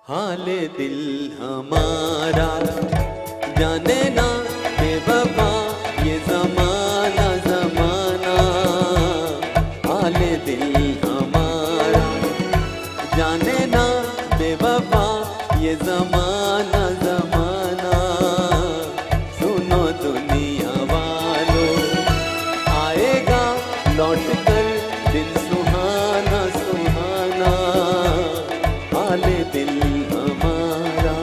हाले दिल हमारा जाने ना बेवफा ये ज़माना ज़माना। हाले दिल हमारा जाने ना बेवफा ये ज़माना ज़माना। सुनो दुनिया वालों आएगा लौट कर दिन सुहाना सुहाना। हाले दिल हमारा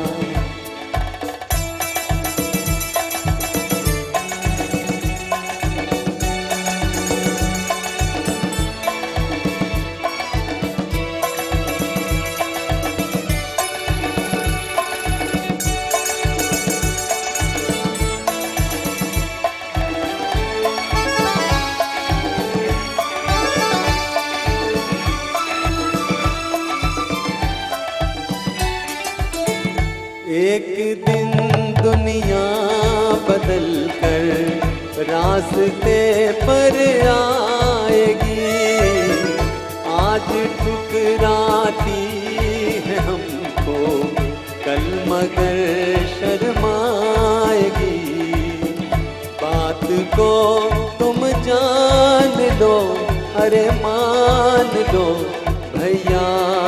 एक दिन दुनिया बदल कर रास्ते पर आएगी। आज ठुकराती है हमको कल मगर शर्माएगी। बात को तुम जान लो अरे मान लो भैया।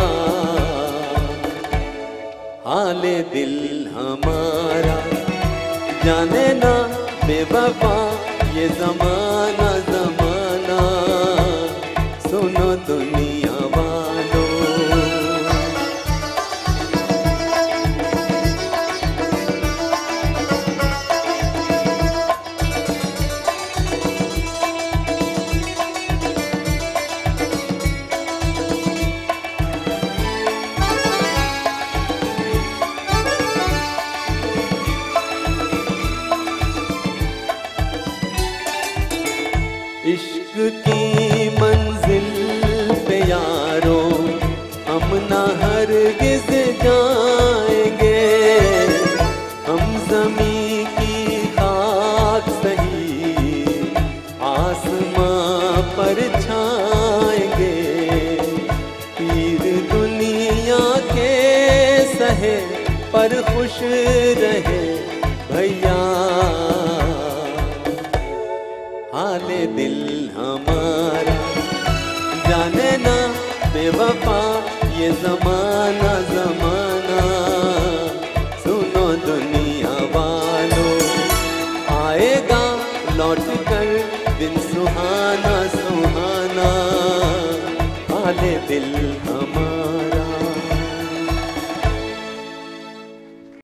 हाले दिल हमारा जाने ना बेवफा ये ज़माना ज़माना। सुनो दुनिया वालों इश्क की मंजिल पे यारों हम ना हरगिज़ जाएंगे। हम ज़मीं की खाक सही आसमां पर छाएंगे। पीर दुनिया के सहे पर खुश रहे भैया। हाले दिल हमारा जाने ना बेवफा ये ज़माना ज़माना। सुनो दुनिया वालों आएगा लौट कर दिन सुहाना सुहाना। हाले दिल हमारा